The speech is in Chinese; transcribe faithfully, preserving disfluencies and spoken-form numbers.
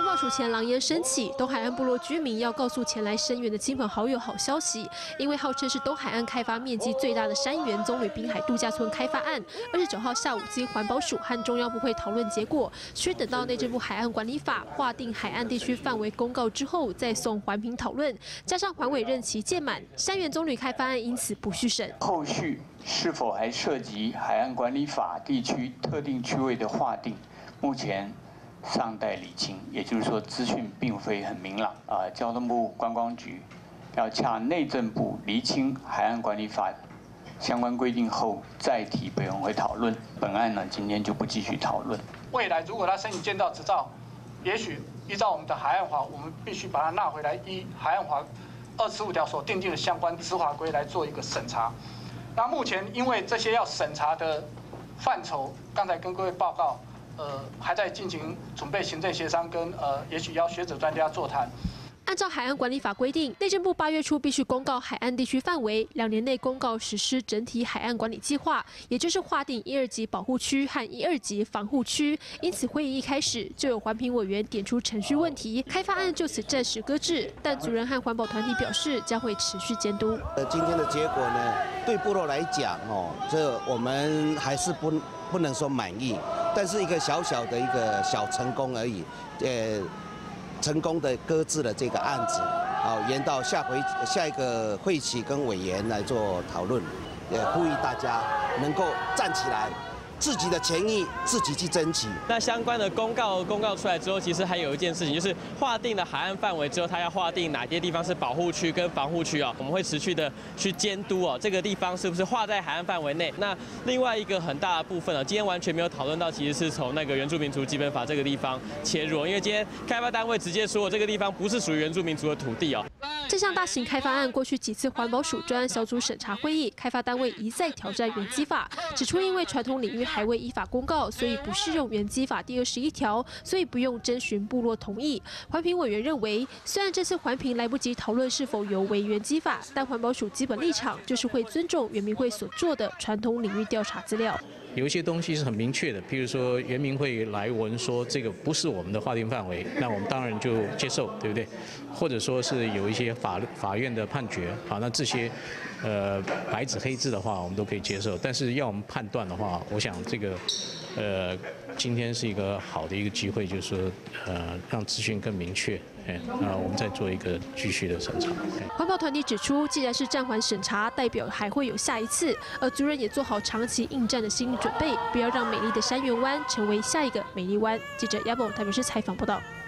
环保署前狼烟升起，东海岸部落居民要告诉前来声援的亲朋好友好消息，因为号称是东海岸开发面积最大的山原棕榈滨海度假村开发案，二十九号下午经环保署和中央部会讨论结果，需等到内政部海岸管理法划定海岸地区范围公告之后再送环评讨论，加上环委任期届满，山原棕榈开发案因此不续审。 后续是否还涉及海岸管理法地区特定区位的划定，目前尚待理清，也就是说资讯并非很明朗啊。交通部观光局要洽内政部厘清海岸管理法相关规定后，再提委员会讨论。本案呢，今天就不继续讨论。 未来如果他申请建造执照，也许依照我们的海岸法，我们必须把它纳回来，依海岸法二十五条所订定的相关执法规来做一个审查。那目前因为这些要审查的范畴，刚才跟各位报告。 呃，还在进行准备行政协商，跟呃，也许要学者专家座谈。 按照海岸管理法规定，内政部八月初必须公告海岸地区范围，两年内公告实施整体海岸管理计划，也就是划定一二级保护区和一二级防护区。因此，会议一开始就有环评委员点出程序问题，开发案就此暂时搁置。但族人和环保团体表示将会持续监督。 呃，今天的结果呢，对部落来讲，哦，这我们还是不不能说满意。 但是一个小小的一个小成功而已，呃，成功的搁置了这个案子，好，延到下回下一个会期跟委员来做讨论，也呼吁大家能够站起来。 自己的权益自己去争取。 那相关的公告公告出来之后，其实还有一件事情，就是划定了海岸范围之后，它要划定哪些地方是保护区跟防护区啊，我们会持续的去监督哦，这个地方是不是划在海岸范围内？那另外一个很大的部分啊，今天完全没有讨论到，其实是从那个原住民族基本法这个地方切入，因为今天开发单位直接说这个地方不是属于原住民族的土地哦。 这项大型开发案，过去几次环保署专案小组审查会议，开发单位一再挑战原基法，指出因为传统领域还未依法公告，所以不适用原基法第二十一条，所以不用征询部落同意。环评委员认为，虽然这次环评来不及讨论是否有违原基法，但环保署基本立场就是会尊重原民会所做的传统领域调查资料。 有一些东西是很明确的，譬如说原民会来文说这个不是我们的划定范围，那我们当然就接受，对不对？或者说是有一些法法院的判决，好，那这些呃白纸黑字的话，我们都可以接受。但是要我们判断的话，我想这个呃今天是一个好的一个机会，就是说呃让资讯更明确。 哎，那我们再做一个继续的审查。 环保团体指出，既然是暂缓审查，代表还会有下一次，而族人也做好长期应战的心理准备，不要让美丽的山原湾成为下一个美丽湾。记者亚宝台北市采访报道。